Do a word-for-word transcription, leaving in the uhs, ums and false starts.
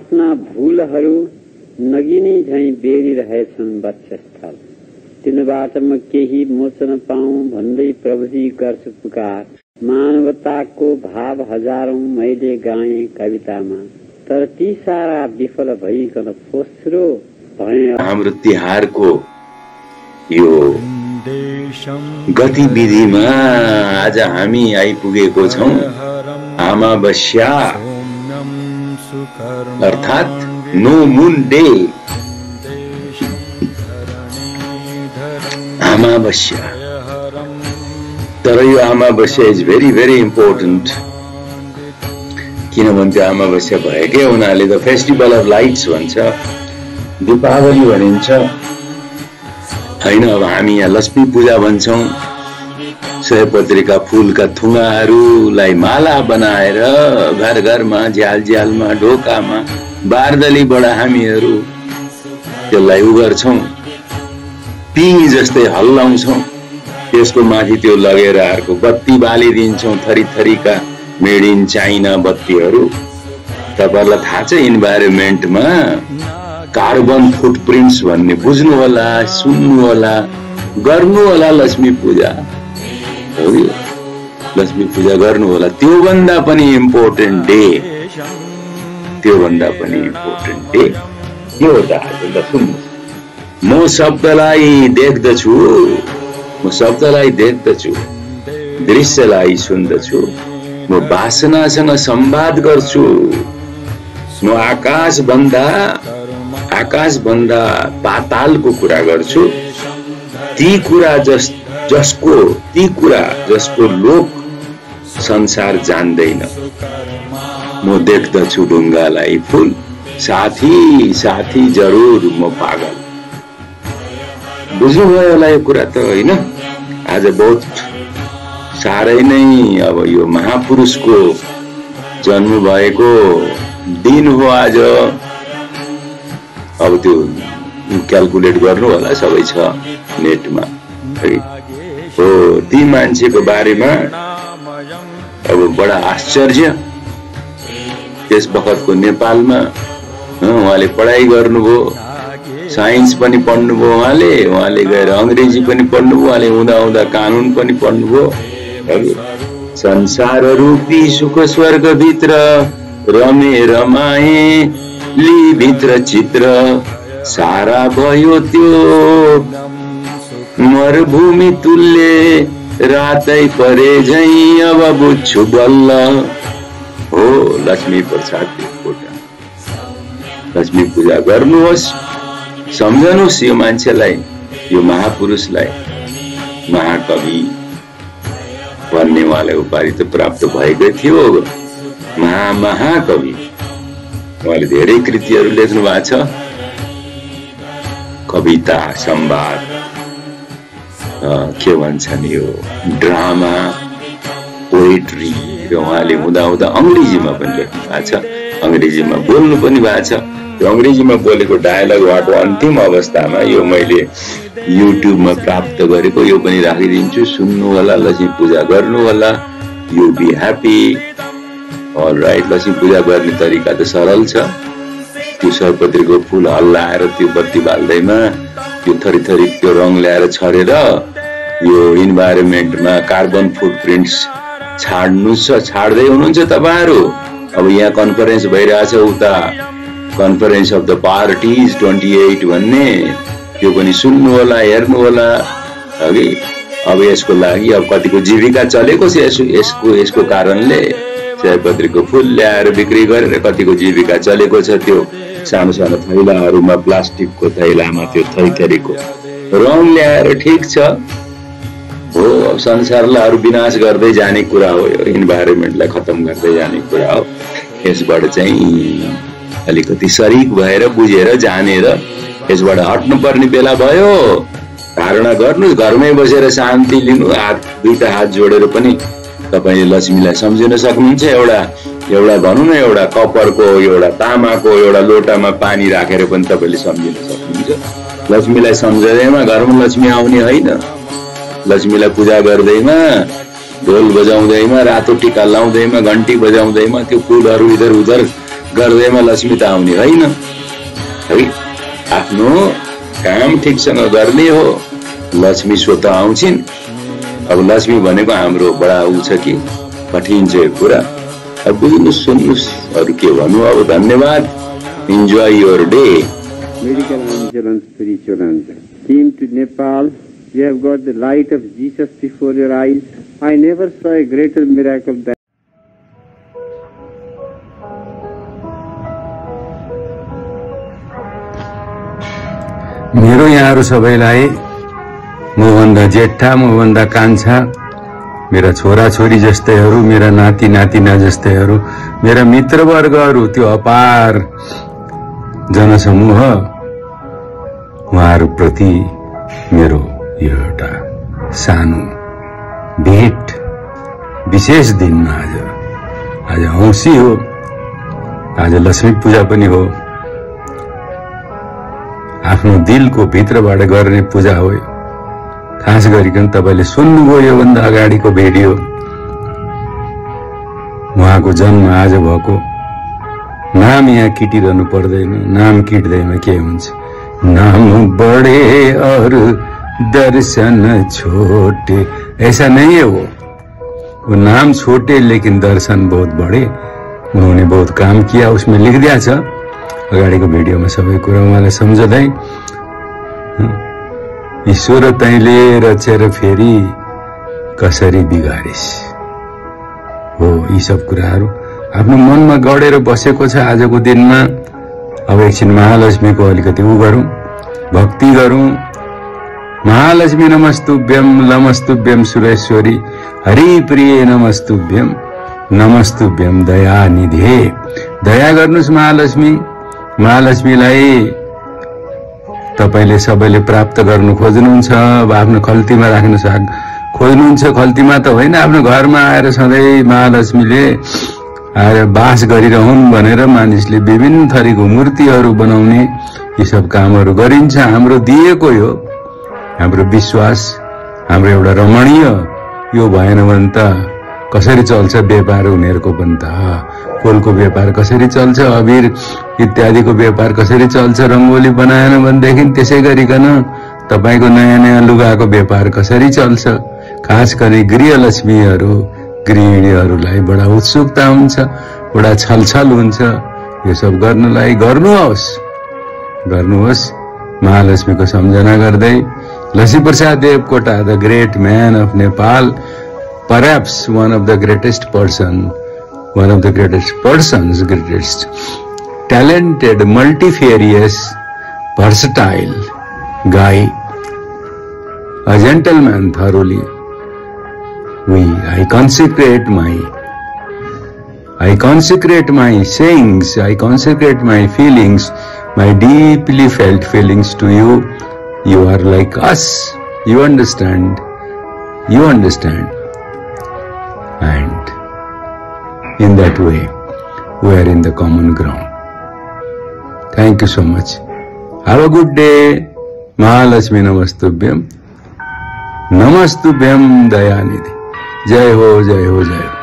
आफ्ना भूलहरू नगिनी झैं बेरिरहेछन् वक्षस्थल। तिनबाट म केही मोचन पाऊँ भन्दै प्रभुजी गर्छु पुकार। मानवताको भाव हजारौं मैले गाएँ कवितामा, तर ती सारा विफल भइकन फोस्रो भए। हाम्रो तिहारको यो गतिविधिमा आज हामी आइपुगेको छौं अमावस्या अर्थात नो मून डे। अमावस्या, तर यो अमावस्या इज भेरी भेरी इम्पोर्टेन्ट, किनभने त्यो अमावस्या भएकै हुनाले द फेस्टिभल अफ लाइट्स भन्छ, दीपावली भनिन्छ हैन। अब हामी यहाँ लक्ष्मी पूजा भन्छौं। सयपत्रीका फूलका थुङ्गाहरूलाई माला बनाएर घर घरमा, झ्याल झ्यालमा, ढोकामा, बारदलीबाट हामीहरू त्यसलाई उगर्छौं, पिङ जस्तै हल्लाउँछौं। त्यसको माथि त्यो लगेर अर्को बत्ती बालिदिन्छौं, थरी थरीका मेड इन चाइना बत्तीहरू। तपाईहरुलाई थाहा छ इन्भाइरोमेन्टमा कार्बन फुटप्रिन्ट्स भन्ने बुझ्नु होला, सुन्नु होला, गर्नु होला। लक्ष्मी पूजा हो, लक्ष्मी पूजा गर्नु होला। त्यो भन्दा पनि इम्पोर्टेन्ट डे, त्यो भन्दा पनि इम्पोर्टेन्ट डे के हो त आज ल सुन्नु। म शब्दलाई देख्दछु, म शब्दलाई देख्दछु, दृश्यलाई सुन्दछु, म वासनासँग संवाद गर्छु, म आकाश भन्दा आकाश भन्दा पातालको कुरा गर्छु। ती कुरा जस जसको ती कुरा जसको लोक संसार जान्दैन। म देख्दछु ढुङ्गालाई फूल, साथी साथी जरुर म पागल। बुझ्नुभयो होला यो कुरा त हैन। आज बहुत साह्रै नै अब यो महापुरुषको जन्म भएको दिन हो आज। अब त्यो क्याल्कुलेट गर्नु होला, सबै छ नेटमा हो। ती मान्छेको बारेमा अब बडा आश्चर्य। त्यस बखतको नेपालमा उहाँले पढाइ गर्नुभयो, साइन्स पनि पढ्नुभयो उहाँले, उहाँले गएर अंग्रेजी पनि पढ्नुभयो, उहाँले हुँदा हुँदा कानुन पनि पढ्नुभयो। संसार रूपी सुख स्वर्ग भित्र रमे रमाए ली भित्र चित्र सारा भयो त्यो मरुभूमि तुल्य रातै परे झैं अब बुझ्छु बल्ल हो। लक्ष्मी प्रसाद देवकोटा। लक्ष्मी पूजा गर्नुहोस्, सम्झनुहोस् यो मान्छेलाई, यो महापुरुषलाई। महाकवि भन्ने उहाँलाई उपाधि त प्राप्त भएकै थियो, महा महाकवि। उहाँले धेरै कृतिहरू लेख्नु भएको छ, कविता, संवाद, के भन्छन् यो ड्रामा, पोएट्री। र उहाँले हुँदा हुँदा अंग्रेजीमा पनि लेख्नु भएको छ, अंग्रेजीमा बोल्नु पनि भएको छ। त्यो अंग्रेजीमा बोलेको डायलग उहाँको अन्तिम अवस्थामा यो मैले युट्युबमा प्राप्त गरेको, यो पनि राखिदिन्छु, सुन्नु होला। लक्ष्मी पूजा गर्नु होला, you be happy. Alright, Laxmi Puja गर्ने तरिका त सरल छ। त्यो सयपत्रीको फूल हल्लाएर त्यो बत्ती बाल्दैमा त्यो थरी थरी त्यो रङ ल्याएर छरेर यो इन्भाइरोमेन्टमा कार्बन फुटप्रिन्ट्स छाड्नु छ। छाड्दै हुनुहुन्छ तपाईहरु। अब यहाँ कन्फरेन्स भइरहेछ, उता कन्फरेन्स अफ द पार्टिज अट्ठाइस भन्ने, त्यो पनि सुन्नु होला, हेर्नु होला हगि। अब यसको लागि अब कतिको जीविका चलेको छ यसको यसको कारणले। सयपत्रीको फूल ल्याएर बिक्री गरेर कतिको जीविका चलेको छ। त्यो सानो सानो थैलाहरूमा, प्लास्टिकको थैलामा त्यो थैथरीको रङ ल्याएर, ठिक छ हो। अब संसारलाई अरु विनाश गर्दै जाने कुरा हो, यो इन्भाइरोमेन्टलाई खतम गर्दै जाने कुरा हो। यसबाट चाहिँ अलिकति सरिक भएर, बुझेर, जानेर यसबाट हट्नु पर्ने बेला भयो। धारणा गर्नु, घरमै बसेर शान्ति लिनु। हात दुईटा हात जोडेर पनि तपाईले लक्ष्मीलाई सम्झिन सक्नुहुन्छ। एउटा एउटा भनौं न, एउटा कपरको, एउटा तामाको एउटा लोटामा पानी राखेर पनि तपाईले सम्झिन सक्नुहुन्छ। लक्ष्मीलाई सम्झदैमा घरमा लक्ष्मी आउने हैन। लक्ष्मीलाई पूजा गर्दैमा, ढोल बजाउँदैमा, रातो टीका लाउँदैमा, घण्टी बजाउँदैमा, त्यो फूलहरू इधर उधर गर्दैमा लक्ष्मी त आउने होइन है। आफ्नो काम ठिकसँग गर्ने हो लक्ष्मी स्वत आउँछिन्। अब लक्ष्मी भनेको हाम्रो बडा ऊ छ कि कठिन छ यो कुरा। अब बुझ्नुहोस् सुन्नुहोस् अरू के भन्नु। अब धन्यवाद। Enjoy your day. Medical angel and spiritual angel came to Nepal. You have got the light of Jesus before your eyes. I never saw a greater miracle than मेरो यहाँहरु सबैलाई मभन्दा जेठा मभन्दा कान्छा मेरा छोरा छोरी जस्तैहरु मेरा नाति नातिना जस्तैहरु मेरा मित्रवर्गहरु त्यो अपार जनसमूह उहाँहरु प्रति मेरो यो एउटा सानो भेट विशेष दिनमा आज आज औँसी हो। आज लक्ष्मी पूजा पनि हो। आफ्नो दिलको भित्रबाट गर्ने पूजा हो। खास गरिकन तपाईले सुन्नुभयो यो भन्दा अगाडिको भिडियो। उहाँको जन्म आज भएको। नाम यहाँ किटिरहनु पर्दैन। नाम किट्दैमा के हुन्छ। नाम बड़े और दर्शन छोटे ऐसा नहीं है। वो वो नाम छोटे लेकिन दर्शन बहुत बड़े। उन्होंने बहुत काम किया उसमें लिख दिया छ अगाडिको भिडियोमा सबै कुरा उहाँलाई सम्झदै। ईश्वर तैले रचेर फेरि कसरी बिगारिस हो। यी सब कुराहरू आफ्नो मनमा गडेर बसेको छ आजको दिनमा। अब एकछिन महालक्ष्मीको अलिकति उ गरौं भक्ति गरौं। महालक्ष्मी नमस्तुभ्यम नमस्तुभ्यम सुरेश्वरी हरिप्रिय नमस्तुभ्यम नमस्तुभ्यम दयानिधे। दया गर्नुस् महालक्ष्मी। महालक्ष्मीलाई तपाईले सबैले प्राप्त गर्नु खोज्नुहुन्छ। आफ्नो खल्तीमा राख्न सक् खोज्नुहुन्छ। खल्तीमा त होइन आफ्नो घरमा आएर सधैँ महालक्ष्मीले आएर बास गरिरहन् भनेर मानिसले विभिन्न थरीको मूर्तिहरू बनाउने यी सब कामहरू गरिन्छ। हाम्रो दिएको यो हाम्रो विश्वास हाम्रो एउटा रमणीय यो भएन भने त कसरी चल्छ व्यापार उनीहरूको पनि त। फूलको व्यापार कसरी चल्छ अबीर इत्यादिको व्यापार कसरी चल्छ रंगोली बनाएन भनेदेखि त्यसै गरिकन तपाईको नयाँ नयाँ लुगाको व्यापार कसरी चल्छ। खास गरी गृहलक्ष्मीहरू गृहिणीहरूलाई बडा उत्सुकता हुन्छ बडा छलछल हुन्छ। यो सब गर्नलाई गर्नुहोस् गर्नुहोस्। महालक्ष्मीको सम्झना गर्दै Laxmiprasad Devkota the great man of Nepal perhaps one of the greatest person one of the greatest persons greatest talented multifarious versatile guy a gentleman thoroughly we I consecrate my I consecrate my sayings I consecrate my feelings my deeply felt feelings to you. You are like us. You understand. You understand. And in that way, we are in the common ground. Thank you so much. Have a good day. Mahalakshmi Namastubhyam. Namastubhyam Dayanidhi. Jai ho, jai ho, jai ho.